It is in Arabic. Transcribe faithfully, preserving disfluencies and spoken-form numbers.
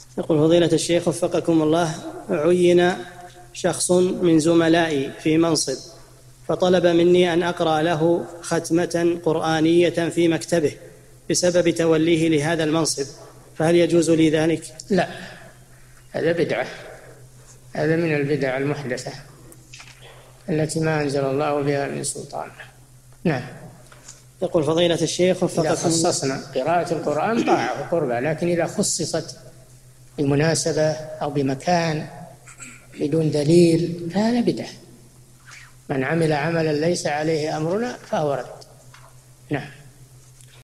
يقول فضيلة الشيخ وفقكم الله، عين شخص من زملائي في منصب فطلب مني أن أقرأ له ختمة قرآنية في مكتبه بسبب توليه لهذا المنصب، فهل يجوز لي ذلك؟ لا، هذا بدعة، هذا من البدع المحدثة التي ما أنزل الله بها من سلطان. نعم. يقول فضيلة الشيخ وفقكم إذا خصصنا قراءة القرآن طاعة وقربة، لكن إذا خصصت بمناسبة أو بمكان بدون دليل فهذا بدعة. من عمل عملا ليس عليه أمرنا فهو رد. نعم.